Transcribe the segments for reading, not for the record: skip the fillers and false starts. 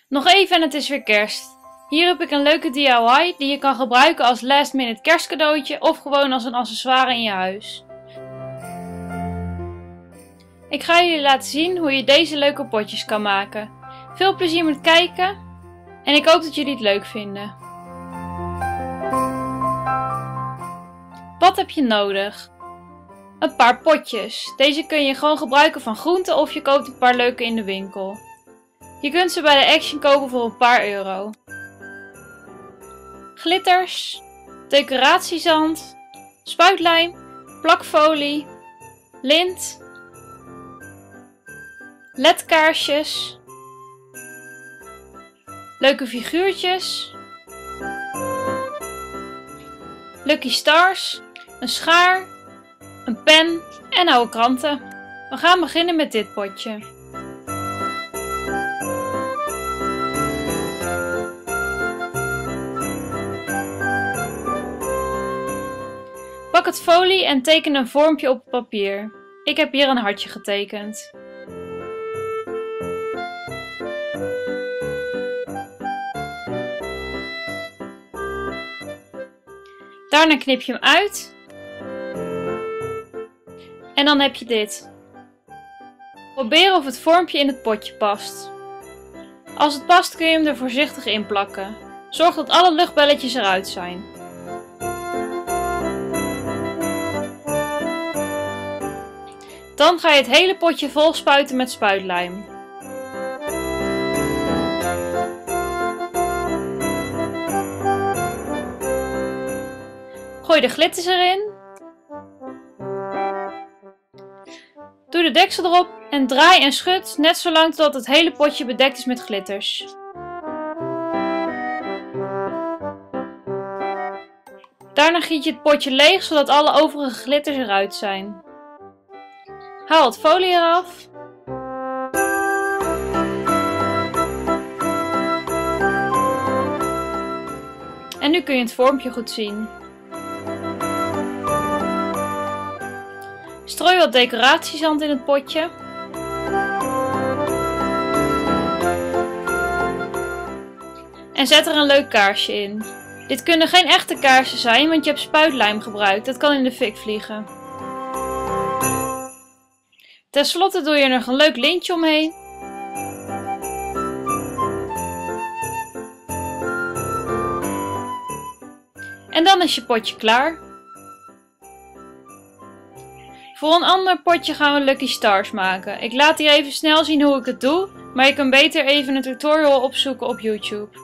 Nog even en het is weer kerst. Hier heb ik een leuke DIY die je kan gebruiken als last minute kerstcadeautje of gewoon als een accessoire in je huis. Ik ga jullie laten zien hoe je deze leuke potjes kan maken. Veel plezier met kijken en ik hoop dat jullie het leuk vinden. Wat heb je nodig? Een paar potjes. Deze kun je gewoon gebruiken van groenten of je koopt een paar leuke in de winkel. Je kunt ze bij de Action kopen voor een paar euro. Glitters, decoratiezand, spuitlijm, plakfolie, lint, ledkaarsjes, leuke figuurtjes, Lucky Stars, een schaar, een pen en oude kranten. We gaan beginnen met dit potje. Pak het folie en teken een vormpje op het papier. Ik heb hier een hartje getekend. Daarna knip je hem uit. En dan heb je dit. Probeer of het vormpje in het potje past. Als het past kun je hem er voorzichtig in plakken. Zorg dat alle luchtbelletjes eruit zijn. Dan ga je het hele potje vol spuiten met spuitlijm. Gooi de glitters erin. Doe de deksel erop en draai en schud net zolang totdat het hele potje bedekt is met glitters. Daarna giet je het potje leeg zodat alle overige glitters eruit zijn. Haal het folie eraf. En nu kun je het vormpje goed zien. Strooi wat decoratiezand in het potje. En zet er een leuk kaarsje in. Dit kunnen geen echte kaarsen zijn, want je hebt spuitlijm gebruikt. Dat kan in de fik vliegen. Ten slotte doe je er nog een leuk lintje omheen. En dan is je potje klaar. Voor een ander potje gaan we Lucky Stars maken. Ik laat hier even snel zien hoe ik het doe, maar je kunt beter even een tutorial opzoeken op YouTube.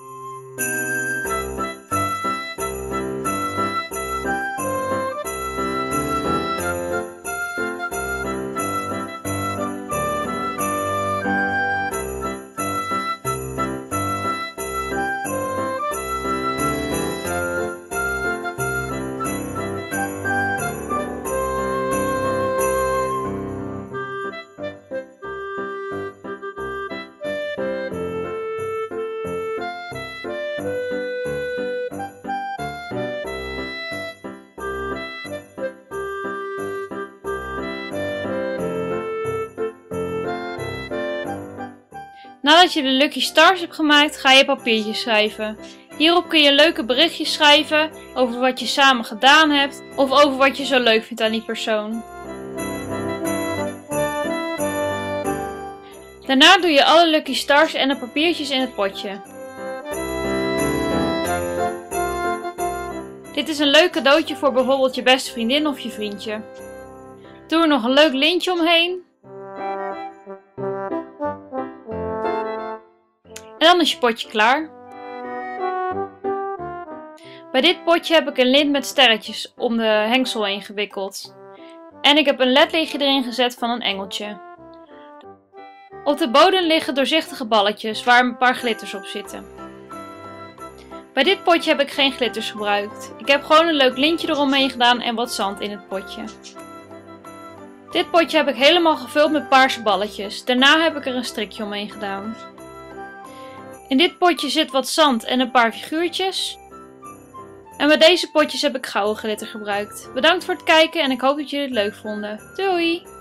Nadat je de Lucky Stars hebt gemaakt, ga je papiertjes schrijven. Hierop kun je leuke berichtjes schrijven over wat je samen gedaan hebt of over wat je zo leuk vindt aan die persoon. Daarna doe je alle Lucky Stars en de papiertjes in het potje. Dit is een leuk cadeautje voor bijvoorbeeld je beste vriendin of je vriendje. Doe er nog een leuk lintje omheen. En dan is je potje klaar. Bij dit potje heb ik een lint met sterretjes om de hengsel heen gewikkeld. En ik heb een ledlichtje erin gezet van een engeltje. Op de bodem liggen doorzichtige balletjes waar een paar glitters op zitten. Bij dit potje heb ik geen glitters gebruikt. Ik heb gewoon een leuk lintje eromheen gedaan en wat zand in het potje. Dit potje heb ik helemaal gevuld met paarse balletjes. Daarna heb ik er een strikje omheen gedaan. In dit potje zit wat zand en een paar figuurtjes. En bij deze potjes heb ik gouden glitter gebruikt. Bedankt voor het kijken en ik hoop dat jullie het leuk vonden. Doei!